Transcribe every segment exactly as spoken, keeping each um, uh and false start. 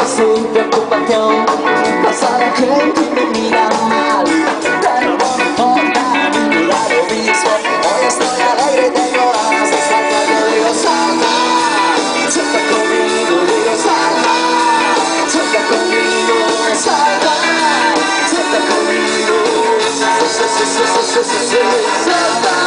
sin preocupación. Pasa la gente y me mira mal, pero no me importa, me da lo mismo. Hoy estoy alegre y tengo ganas de saltar. Yo digo salta, salta conmigo, digo salta, salta conmigo, salta, salta conmigo, salta.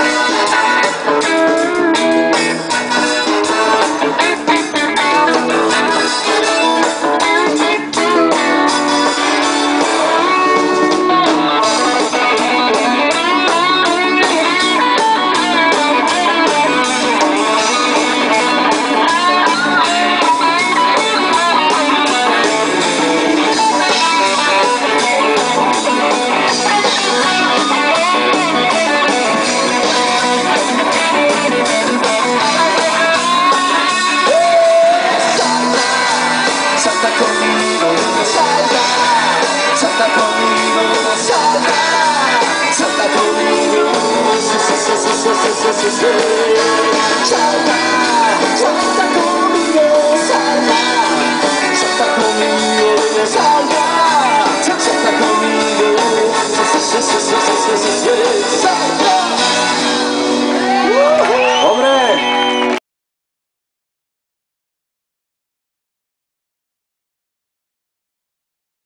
Salta conmigo, salta, salta conmigo, salta, salta conmigo, sí, sí, sí, sí, sí, sí, sí, sí. Salta, salta conmigo.